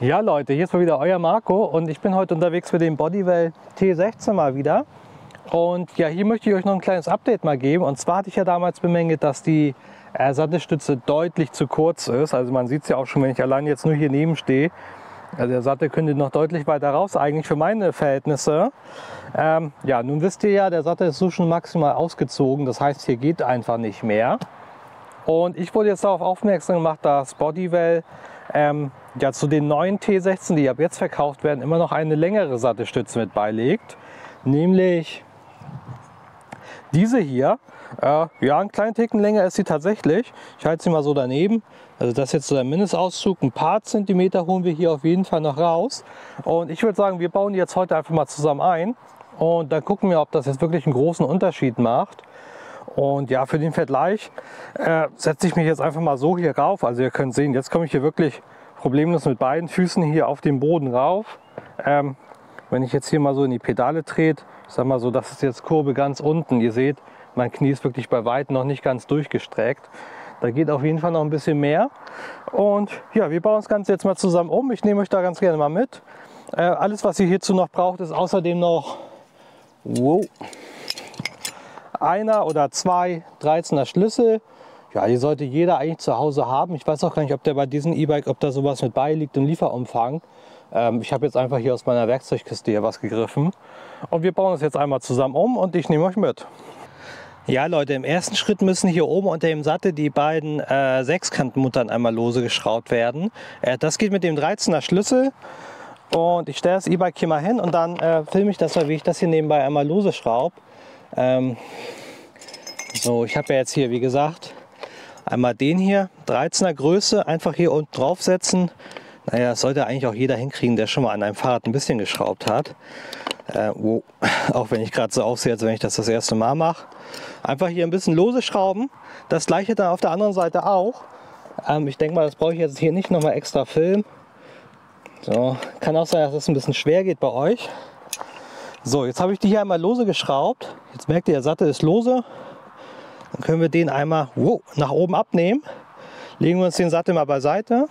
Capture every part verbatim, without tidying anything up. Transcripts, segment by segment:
Ja Leute, hier ist mal wieder euer Marco und ich bin heute unterwegs mit dem Bodywell T sechzehn mal wieder. Und ja, hier möchte ich euch noch ein kleines Update mal geben. Und zwar hatte ich ja damals bemängelt, dass die äh, Sattelstütze deutlich zu kurz ist. Also man sieht es ja auch schon, wenn ich allein jetzt nur hier neben stehe. Also der Sattel könnte noch deutlich weiter raus, eigentlich für meine Verhältnisse. Ähm, ja, nun wisst ihr ja, der Sattel ist so schon maximal ausgezogen. Das heißt, hier geht einfach nicht mehr. Und ich wurde jetzt darauf aufmerksam gemacht, dass Bodywell ähm, ja, zu den neuen T sechzehn, die ab jetzt verkauft werden, immer noch eine längere Sattelstütze mit beilegt. Nämlich diese hier. Äh, ja, einen kleinen Ticken länger ist sie tatsächlich. Ich halte sie mal so daneben. Also das ist jetzt so der Mindestauszug. Ein paar Zentimeter holen wir hier auf jeden Fall noch raus. Und ich würde sagen, wir bauen die jetzt heute einfach mal zusammen ein. Und dann gucken wir, ob das jetzt wirklich einen großen Unterschied macht. Und ja, für den Vergleich äh, setze ich mich jetzt einfach mal so hier rauf. Also ihr könnt sehen, jetzt komme ich hier wirklich problemlos mit beiden Füßen hier auf den Boden rauf. Ähm, wenn ich jetzt hier mal so in die Pedale trete, ich sag mal so, das ist jetzt Kurve ganz unten. Ihr seht, mein Knie ist wirklich bei weitem noch nicht ganz durchgestreckt. Da geht auf jeden Fall noch ein bisschen mehr. Und ja, wir bauen das Ganze jetzt mal zusammen um. Ich nehme euch da ganz gerne mal mit. Äh, alles, was ihr hierzu noch braucht, ist außerdem noch wow, einer oder zwei dreizehner Schlüssel. Ja, die sollte jeder eigentlich zu Hause haben. Ich weiß auch gar nicht, ob der bei diesem E-Bike, ob da sowas mit beiliegt im Lieferumfang. Ähm, ich habe jetzt einfach hier aus meiner Werkzeugkiste hier was gegriffen. Und wir bauen das jetzt einmal zusammen um und ich nehme euch mit. Ja Leute, im ersten Schritt müssen hier oben unter dem Sattel die beiden äh, Sechskantenmuttern einmal lose geschraubt werden. Äh, das geht mit dem dreizehner Schlüssel. Und ich stelle das E-Bike hier mal hin und dann äh, filme ich das mal, wie ich das hier nebenbei einmal lose schraube. Ähm, so, ich habe ja jetzt hier, wie gesagt, einmal den hier, dreizehner Größe, einfach hier unten draufsetzen. Naja, das sollte eigentlich auch jeder hinkriegen, der schon mal an einem Fahrrad ein bisschen geschraubt hat. Äh, wow. Auch wenn ich gerade so aussehe, als wenn ich das das erste Mal mache. Einfach hier ein bisschen lose schrauben. Das gleiche dann auf der anderen Seite auch. Ähm, ich denke mal, das brauche ich jetzt hier nicht nochmal extra filmen. So, kann auch sein, dass es ein bisschen schwer geht bei euch. So, jetzt habe ich die hier einmal lose geschraubt. Jetzt merkt ihr, der Sattel ist lose. Dann können wir den einmal wow, nach oben abnehmen. Legen wir uns den Sattel mal beiseite.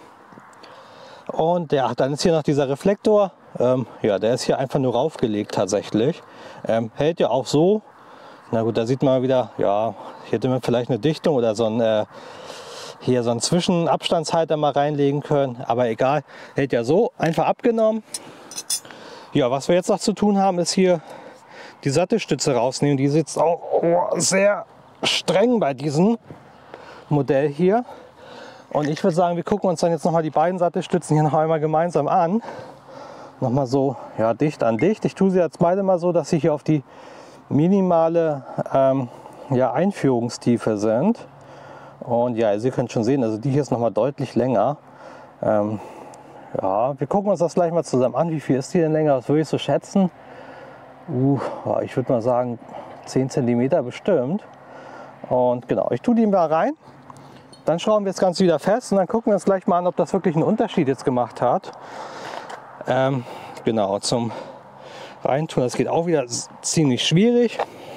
Und ja, dann ist hier noch dieser Reflektor. Ähm, ja, der ist hier einfach nur raufgelegt tatsächlich. Ähm, hält ja auch so. Na gut, da sieht man wieder, ja, hier hätte man vielleicht eine Dichtung oder so ein, äh, hier so einen Zwischenabstandshalter mal reinlegen können. Aber egal, hält ja so, einfach abgenommen. Ja, was wir jetzt noch zu tun haben, ist hier die Sattelstütze rausnehmen. Die sitzt auch oh, sehr streng bei diesem Modell hier. Und ich würde sagen, wir gucken uns dann jetzt noch mal die beiden Sattelstützen hier noch einmal gemeinsam an. Nochmal so ja, dicht an dicht. Ich tue sie jetzt beide mal so, dass sie hier auf die minimale ähm, ja, Einführungstiefe sind. Und ja, also ihr könnt schon sehen, also die hier ist noch mal deutlich länger. Ähm, ja, wir gucken uns das gleich mal zusammen an. Wie viel ist die denn länger? Das würde ich so schätzen. Uh, ich würde mal sagen zehn Zentimeter bestimmt. Und genau, ich tue die mal rein. Dann schrauben wir das Ganze wieder fest und dann gucken wir uns gleich mal an, ob das wirklich einen Unterschied jetzt gemacht hat. Ähm, genau, zum Reintun, das geht auch wieder ziemlich schwierig.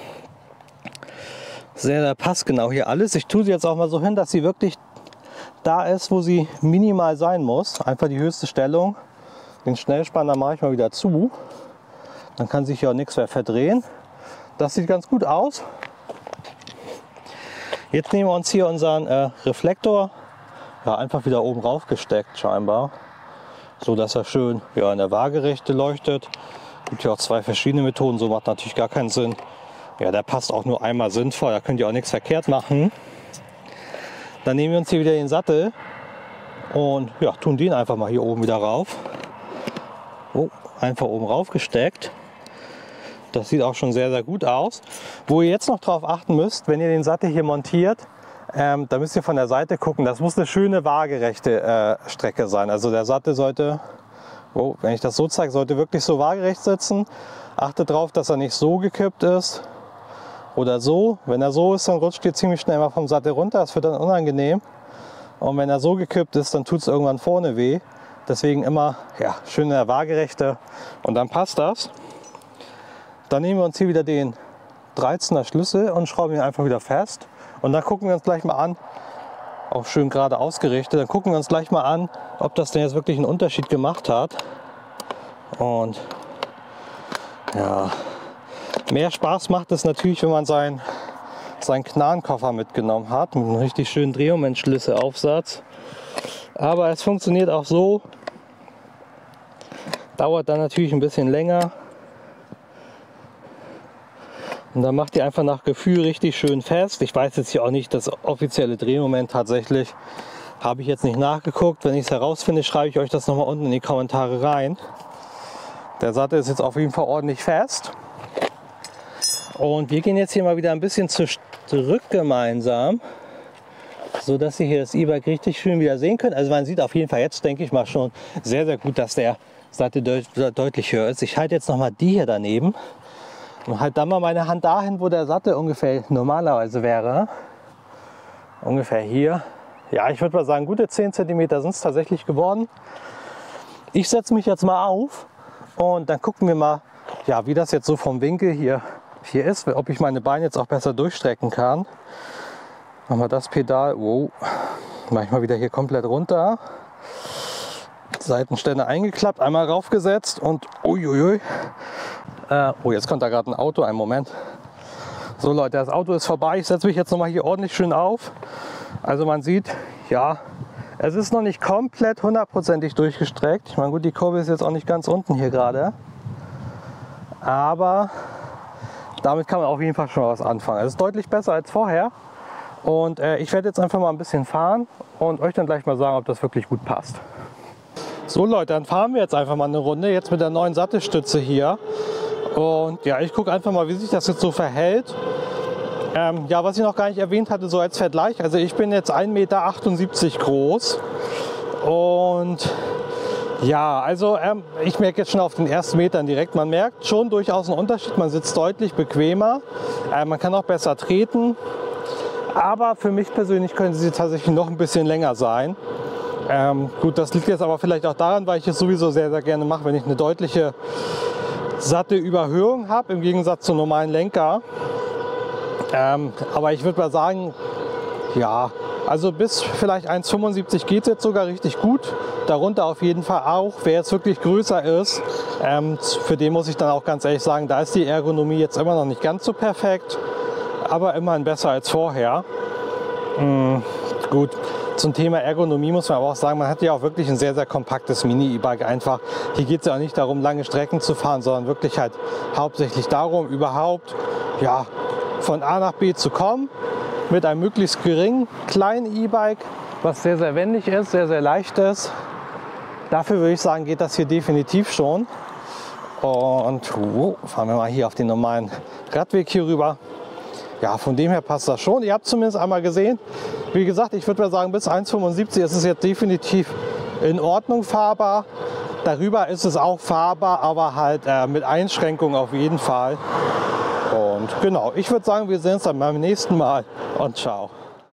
Sehr, sehr passgenau hier alles. Ich tue sie jetzt auch mal so hin, dass sie wirklich da ist, wo sie minimal sein muss. Einfach die höchste Stellung. Den Schnellspanner mache ich mal wieder zu. Dann kann sich hier auch nichts mehr verdrehen. Das sieht ganz gut aus. Jetzt nehmen wir uns hier unseren äh, Reflektor ja, einfach wieder oben rauf gesteckt scheinbar. So dass er schön ja, in der Waagerechte leuchtet. Es gibt ja auch zwei verschiedene Methoden, so macht natürlich gar keinen Sinn. Ja, der passt auch nur einmal sinnvoll, da könnt ihr auch nichts verkehrt machen. Dann nehmen wir uns hier wieder den Sattel und ja, tun den einfach mal hier oben wieder rauf. Oh, einfach oben rauf gesteckt. Das sieht auch schon sehr, sehr gut aus. Wo ihr jetzt noch drauf achten müsst, wenn ihr den Sattel hier montiert, ähm, da müsst ihr von der Seite gucken. Das muss eine schöne waagerechte äh, Strecke sein. Also der Sattel sollte, oh, wenn ich das so zeige, sollte wirklich so waagerecht sitzen. Achtet darauf, dass er nicht so gekippt ist oder so. Wenn er so ist, dann rutscht ihr ziemlich schnell mal vom Sattel runter. Das wird dann unangenehm. Und wenn er so gekippt ist, dann tut es irgendwann vorne weh. Deswegen immer ja, schön in der Waagerechte und dann passt das. Dann nehmen wir uns hier wieder den dreizehner Schlüssel und schrauben ihn einfach wieder fest. Und dann gucken wir uns gleich mal an, Auch schön gerade ausgerichtet. Dann gucken wir uns gleich mal an, ob das denn jetzt wirklich einen Unterschied gemacht hat. Und ja, mehr Spaß macht es natürlich, wenn man seinen, seinen Knarrenkoffer mitgenommen hat, mit einem richtig schönen Drehmomentschlüsseaufsatz. Aber es funktioniert auch so. Dauert dann natürlich ein bisschen länger. Und dann macht ihr einfach nach Gefühl richtig schön fest. Ich weiß jetzt hier auch nicht das offizielle Drehmoment tatsächlich. Habe ich jetzt nicht nachgeguckt. Wenn ich es herausfinde, schreibe ich euch das nochmal unten in die Kommentare rein. Der Sattel ist jetzt auf jeden Fall ordentlich fest. Und wir gehen jetzt hier mal wieder ein bisschen zurück gemeinsam, so dass ihr hier das E-Bike richtig schön wieder sehen könnt. Also man sieht auf jeden Fall jetzt, denke ich mal, schon sehr, sehr gut, dass der Sattel deut deutlich höher ist. Ich halte jetzt nochmal die hier daneben. Und halt dann mal meine Hand dahin, wo der Sattel ungefähr normalerweise wäre. Ungefähr hier. Ja, ich würde mal sagen, gute zehn Zentimeter sind es tatsächlich geworden. Ich setze mich jetzt mal auf und dann gucken wir mal, ja, wie das jetzt so vom Winkel hier, hier ist. Ob ich meine Beine jetzt auch besser durchstrecken kann. Machen wir das Pedal. Wow. Mache ich mal wieder hier komplett runter. Seitenständer eingeklappt, einmal raufgesetzt und uiuiui. Äh, oh, jetzt kommt da gerade ein Auto, einen Moment. So Leute, das Auto ist vorbei. Ich setze mich jetzt noch mal hier ordentlich schön auf. Also man sieht, ja, es ist noch nicht komplett hundertprozentig durchgestreckt. Ich meine, gut, die Kurve ist jetzt auch nicht ganz unten hier gerade. Aber damit kann man auf jeden Fall schon was anfangen. Es ist deutlich besser als vorher. Und äh, ich werde jetzt einfach mal ein bisschen fahren und euch dann gleich mal sagen, ob das wirklich gut passt. So Leute, dann fahren wir jetzt einfach mal eine Runde, jetzt mit der neuen Sattelstütze hier. Und ja, ich gucke einfach mal, wie sich das jetzt so verhält. Ähm, ja, was ich noch gar nicht erwähnt hatte, so als Vergleich. Also ich bin jetzt ein Meter achtundsiebzig groß. Und ja, also ähm, ich merke jetzt schon auf den ersten Metern direkt, man merkt schon durchaus einen Unterschied. Man sitzt deutlich bequemer, äh, man kann auch besser treten. Aber für mich persönlich könnte sie tatsächlich noch ein bisschen länger sein. Ähm, gut, das liegt jetzt aber vielleicht auch daran, weil ich es sowieso sehr, sehr gerne mache, wenn ich eine deutliche Sattelüberhöhung habe, im Gegensatz zum normalen Lenker. Ähm, aber ich würde mal sagen, ja, also bis vielleicht eins Komma fünfundsiebzig geht es jetzt sogar richtig gut. Darunter auf jeden Fall auch. Wer jetzt wirklich größer ist, ähm, für den muss ich dann auch ganz ehrlich sagen, da ist die Ergonomie jetzt immer noch nicht ganz so perfekt, aber immerhin besser als vorher. Mhm, gut. Zum Thema Ergonomie muss man aber auch sagen, man hat ja auch wirklich ein sehr, sehr kompaktes Mini-E-Bike einfach. Hier geht es ja auch nicht darum, lange Strecken zu fahren, sondern wirklich halt hauptsächlich darum, überhaupt ja, von A nach B zu kommen mit einem möglichst geringen kleinen E-Bike, was sehr, sehr wendig ist, sehr, sehr leicht ist. Dafür würde ich sagen, geht das hier definitiv schon. Und wow, fahren wir mal hier auf den normalen Radweg hier rüber. Ja, von dem her passt das schon. Ihr habt zumindest einmal gesehen. Wie gesagt, ich würde mal sagen, bis eins Komma fünfundsiebzig ist es jetzt definitiv in Ordnung fahrbar. Darüber ist es auch fahrbar, aber halt äh, mit Einschränkungen auf jeden Fall. Und genau, ich würde sagen, wir sehen uns dann beim nächsten Mal und ciao.